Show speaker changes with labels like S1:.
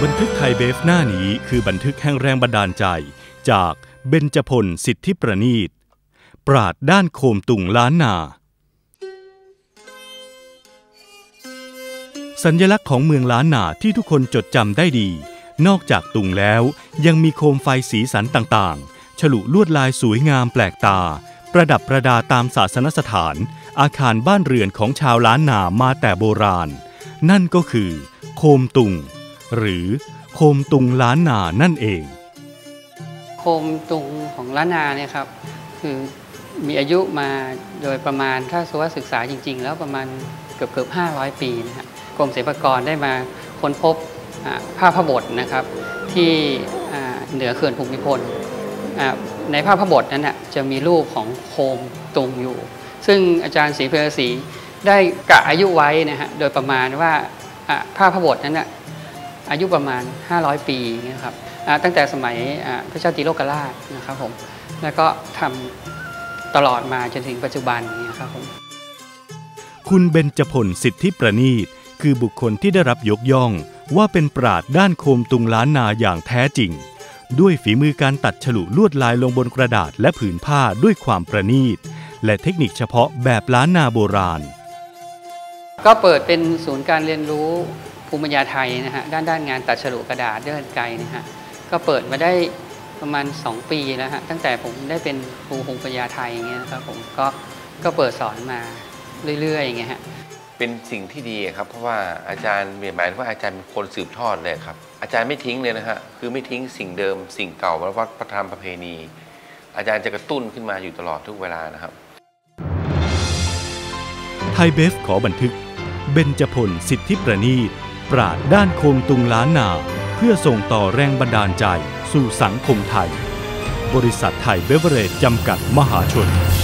S1: บันทึกไทยเบฟหน้านี้คือบันทึกแห่งแรงบันดาลใจจากเบญจพลสิทธิประณีตปราชญ์ด้านโคมตุงล้านนาสัญลักษณ์ของเมืองล้านนาที่ทุกคนจดจำได้ดีนอกจากตุงแล้วยังมีโคมไฟสีสันต่างๆฉลุลวดลายสวยงามแปลกตาประดับประดาตามศาสนสถานอาคารบ้านเรือนของชาวล้านนามาแต่โบราณนั่นก็คือโคมตุงหรือโคมตุงล้านนานั่นเอง
S2: โคมตุงของล้านนาเนี่ยครับคือมีอายุมาโดยประมาณถ้าศึกษาจริงๆแล้วประมาณเกือบ500 ปีนะฮะกรมศิลปากรได้มาค้นพบผ้าพบทนะครับที่เหนือเขื่อนภูมิพลในผ้าพบทนั้นจะมีรูปของโคมตุงอยู่ซึ่งอาจารย์ศรีเพลศรีได้กะอายุไว้นะฮะโดยประมาณว่าผ้าพบทนั้นอายุประมาณ500 ปีนะครับตั้งแต่สมัยพระเจ้าติโลกราชนะครับผมแล้วก็ทำตลอดมาจนถึงปัจจุบันนี้ครับผม
S1: คุณเบญจพลสิทธิประณีตคือบุคคลที่ได้รับยกย่องว่าเป็นปราชญ์ด้านโคมตุงล้านนาอย่างแท้จริงด้วยฝีมือการตัดฉลุลวดลายลงบนกระดาษและผืนผ้าด้วยความประณีตและเทคนิคเฉพาะแบบล้านนาโบราณ
S2: ก็เปิดเป็นศูนย์การเรียนรู้ภูมิปัญญาไทยนะฮะด้านงานตัดฉลุกระดาษด้วยกรรไกรนะฮะก็เปิดมาได้ประมาณ2 ปีแล้วฮะตั้งแต่ผมได้เป็นครูภูมิปัญญาไทยอย่างเงี้ยนะครับผมก็เปิดสอนมาเรื่อยๆอย่างเงี้ยฮะ
S3: เป็นสิ่งที่ดีครับเพราะว่าอาจารย์หมายถึงว่าอาจารย์เป็นคนสืบทอดเลยครับอาจารย์ไม่ทิ้งเลยนะฮะคือไม่ทิ้งสิ่งเดิมสิ่งเก่าวัฒนธรรมประเพณีอาจารย์จะกระตุ้นขึ้นมาอยู่ตลอดทุกเวลานะครับ
S1: ไทยเบฟขอบันทึกเบญจพลสิทธิประณีตปราชญ์ด้านโคมตุงล้านนาเพื่อส่งต่อแรงบันดาลใจสู่สังคมไทยบริษัทไทยเบเวอเรจจำกัดมหาชน